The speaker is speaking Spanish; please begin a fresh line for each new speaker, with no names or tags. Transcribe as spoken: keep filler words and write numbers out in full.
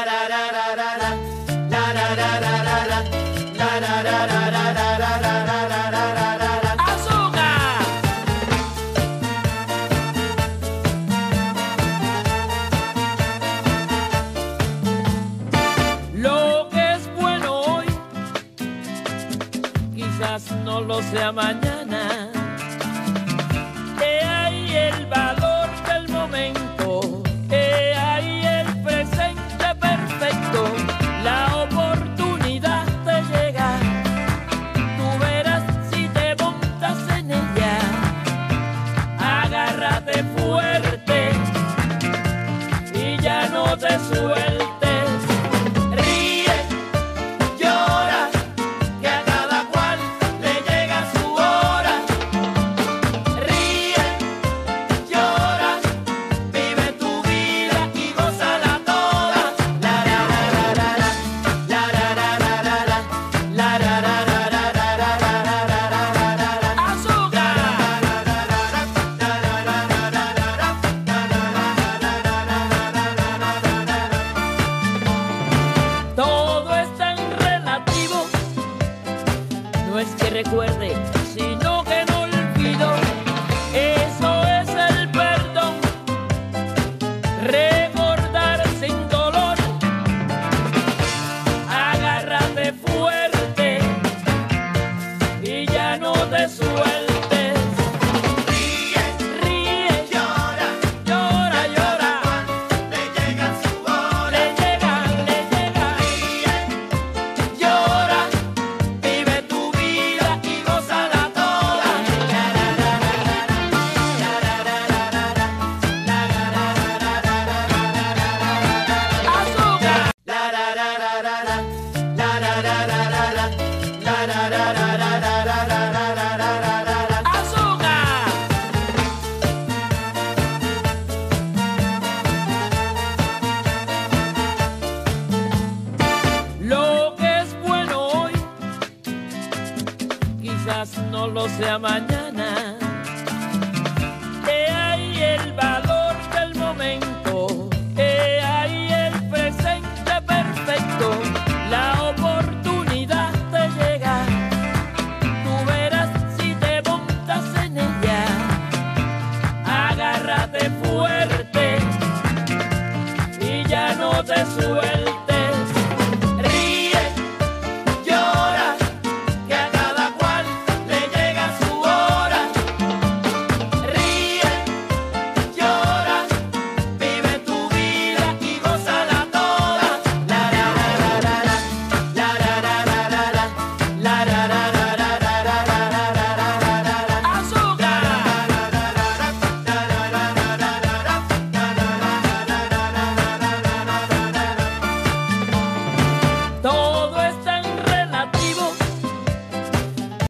Lo que es bueno hoy quizás no lo sea mañana. He ahí el valor del momento, he ahí el presente perfecto. La oportunidad te llega, tú verás si te montas en ella. Agárrate fuerte y ya no te sueltes. Todo es tan relativo, no es que recuerde, sino que no olvido. Eso es el perdón, recordar sin dolor. Agárrate fuerte y ya no te sueltes. Lo que es bueno hoy quizás no lo sea mañana. He ahí el valor del momento, he ahí el presente perfecto. La oportunidad te llega, tú verás si te montas en ella. Agárrate fuerte y ya no te sueltes.